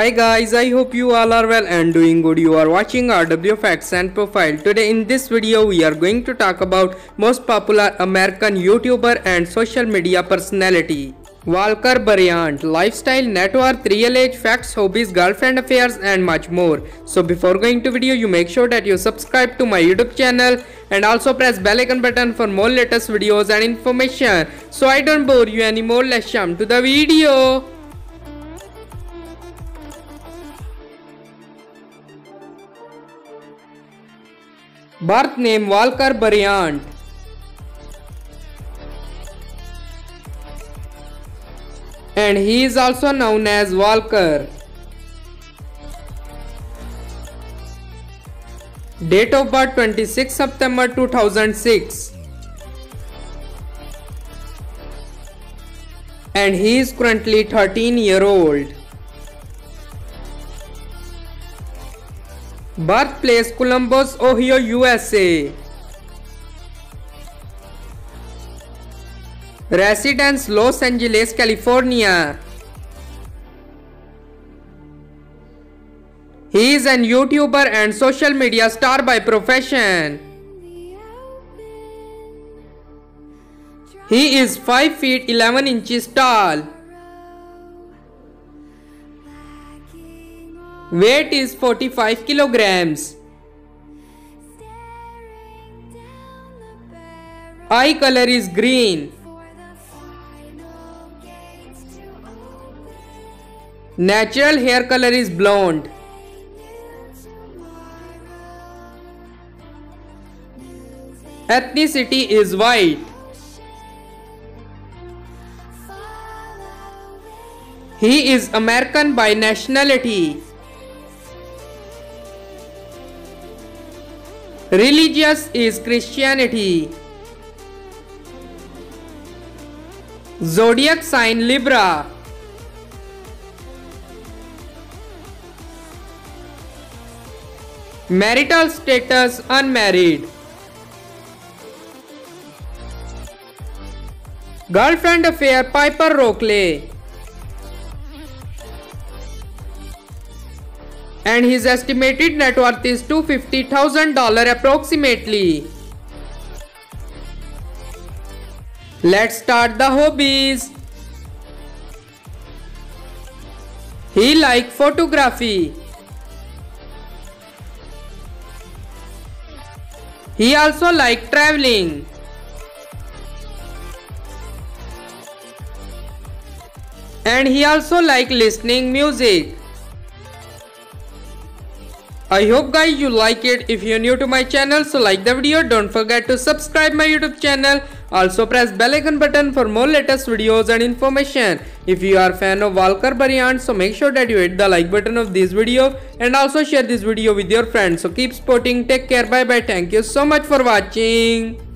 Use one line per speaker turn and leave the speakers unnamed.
Hi guys, I hope you all are well and doing good. You are watching RW Facts and Profile. Today in this video we are going to talk about most popular American YouTuber and social media personality. Walker Bryant, lifestyle, net worth, real age, facts, hobbies, girlfriend affairs and much more. So before going to video, you make sure that you subscribe to my YouTube channel and also press bell icon button for more latest videos and information. So I don't bore you anymore, let's jump to the video. Birth name Walker Bryant. And he is also known as Walker. Date of birth 26 September 2006. And he is currently 13-year-old. Birthplace Columbus, Ohio, USA. Residence Los Angeles, California. He is an YouTuber and social media star by profession. He is 5 feet 11 inches tall. Weight is 45 kilograms. Eye color is green. Natural hair color is blonde. Ethnicity is white. He is American by nationality. Religious is Christianity. Zodiac sign Libra. Marital status unmarried. Girlfriend affair Piper Rocklee. And his estimated net worth is $250,000 approximately. Let's start the hobbies. He likes photography. He also likes traveling. And he also likes listening music. I hope guys you like it. If you are new to my channel, so like the video, don't forget to subscribe my YouTube channel. Also press bell icon button for more latest videos and information. If you are fan of Walker Bryant, so make sure that you hit the like button of this video and also share this video with your friends. So keep supporting, take care, bye bye, thank you so much for watching.